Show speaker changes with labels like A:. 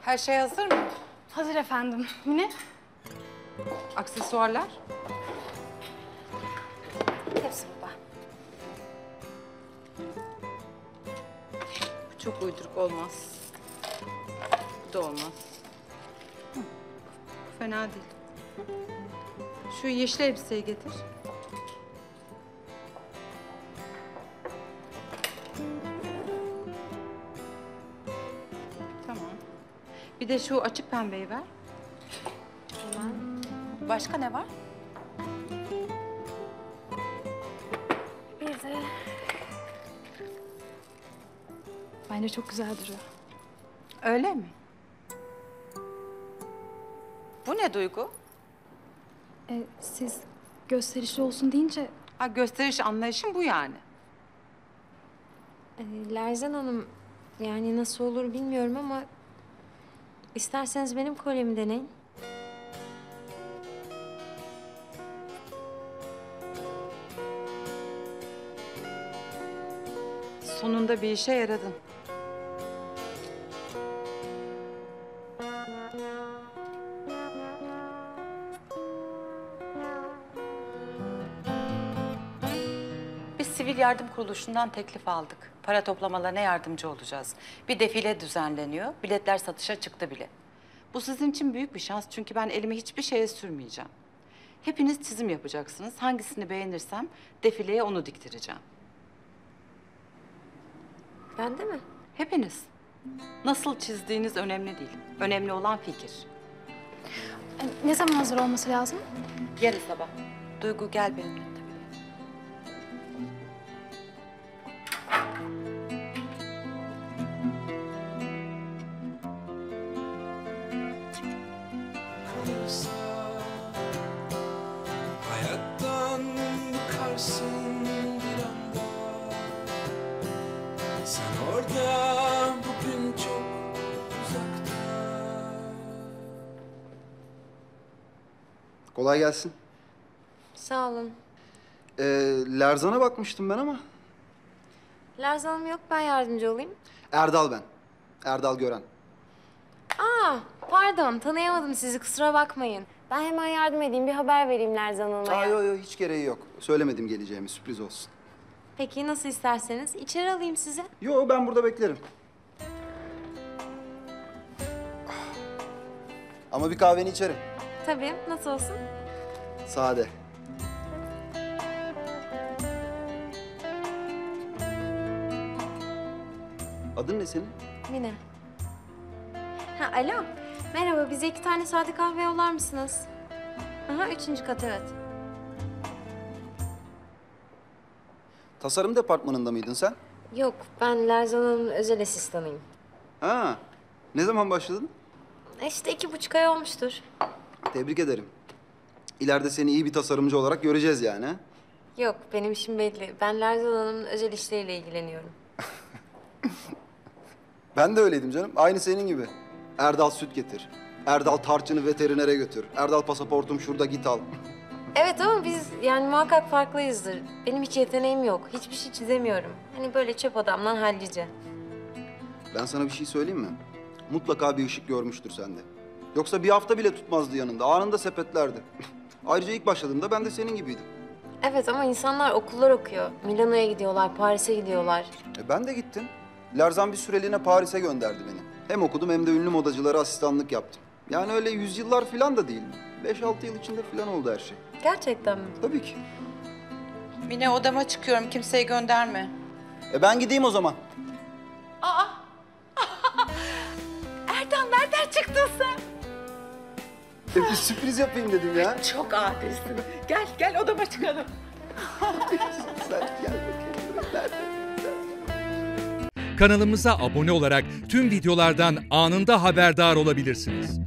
A: Her şey hazır mı?
B: Hazır efendim. Mine?
A: Aksesuarlar?
B: Hepsi burada.
A: Bu çok uyduruk olmaz. Bu da olmaz. Hı, fena değil. Şu yeşil elbiseyi getir. Tamam. Bir de şu açık pembeyi ver.
B: Tamam.
A: Başka ne var?
B: Bir de... Bence çok güzel duruyor.
A: Öyle mi? Bu ne Duygu?
B: Siz gösterişli olsun deyince...
A: Ha, gösteriş anlayışın bu yani.
C: Lerzan Hanım, yani nasıl olur bilmiyorum ama... isterseniz benim kolyemi deneyin.
A: Sonunda bir işe yaradın. Biz sivil yardım kuruluşundan teklif aldık. Para toplamalarına yardımcı olacağız. Bir defile düzenleniyor. Biletler satışa çıktı bile. Bu sizin için büyük bir şans çünkü ben elimi hiçbir şeye sürmeyeceğim. Hepiniz çizim yapacaksınız. Hangisini beğenirsem defileye onu diktireceğim.
C: Ben de mi?
A: Hepiniz. Nasıl çizdiğiniz önemli değil. Önemli olan fikir.
B: Ne zaman hazır olması lazım?
A: Yarın sabah. Duygu gel benimle tabii.
D: Hayattan bıkarsın bir anda. Sen orada, bugün çok uzakta.
E: Kolay gelsin.
C: Sağ olun.
E: Lerzan'a bakmıştım ben ama.
C: Lerzan Hanım yok, ben yardımcı olayım.
E: Erdal ben. Erdal Gören.
C: Aa, pardon, tanıyamadım sizi, kusura bakmayın. Ben hemen yardım edeyim, bir haber vereyim Lerzan Hanım'a.
E: Yok hiç gereği yok. Söylemedim geleceğimi, sürpriz olsun.
C: Peki, nasıl isterseniz. İçeri alayım sizi.
E: Yo ben burada beklerim. Ama bir kahveni içerim.
C: Tabii, nasıl olsun?
E: Sade. Adın ne senin?
C: Mine. Ha, alo. Merhaba, bize 2 tane sade kahve yollar mısınız? Aha, 3. kat, evet.
E: Tasarım departmanında mıydın sen?
C: Yok, ben Lerzan Hanım'ın özel asistanıyım.
E: Ha. Ne zaman başladın?
C: İşte 2,5 ay olmuştur.
E: Tebrik ederim. İleride seni iyi bir tasarımcı olarak göreceğiz yani. Ha?
C: Yok, benim işim belli. Ben Lerzan Hanım'ın özel işleriyle ilgileniyorum.
E: Ben de öyleydim canım. Aynı senin gibi. Erdal süt getir. Erdal tarçını veterinere götür. Erdal pasaportum şurada git al.
C: Evet ama biz yani muhakkak farklıyızdır. Benim hiç yeteneğim yok. Hiçbir şey çizemiyorum. Hani böyle çöp adamdan hallice.
E: Ben sana bir şey söyleyeyim mi? Mutlaka bir ışık görmüştür sende. Yoksa bir hafta bile tutmazdı yanında. Anında sepetlerdi. Ayrıca ilk başladığımda ben de senin gibiydim.
C: Evet ama insanlar okullar okuyor. Milano'ya gidiyorlar, Paris'e gidiyorlar.
E: Ben de gittim. Lerzan bir süreliğine Paris'e gönderdi beni. Hem okudum hem de ünlü modacılara asistanlık yaptım. Yani öyle yüzyıllar falan da değil. 5-6 yıl içinde falan oldu her şey.
C: Gerçekten mi?
E: Tabii ki.
A: Mine odama çıkıyorum. Kimseyi gönderme.
E: Ben gideyim o zaman.
A: Erdal nereden çıktın sen?
E: Bir sürpriz yapayım dedim ya.
A: Çok adisin. Gel odama çıkalım.
E: Sen gel bakayım. Nerede?
F: Kanalımıza abone olarak tüm videolardan anında haberdar olabilirsiniz.